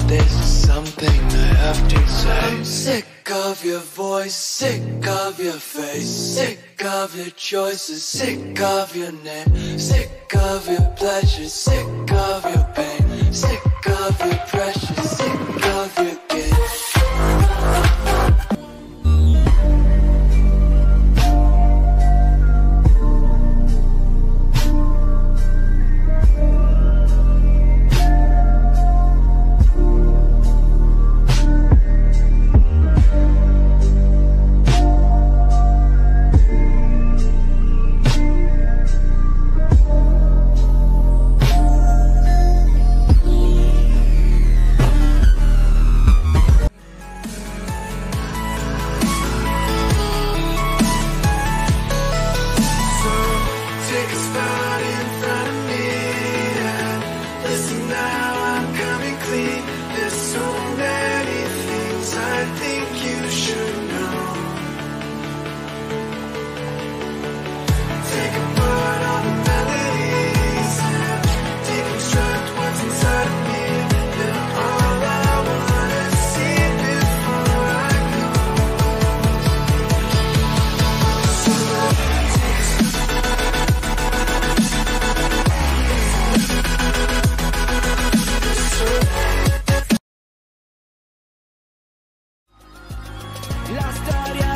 This is something I have to say. I'm sick of your voice, sick of your face, sick of your choices, sick of your name, sick of your pleasure, sick of your pain, sick of your pressure, sick of your game. La storia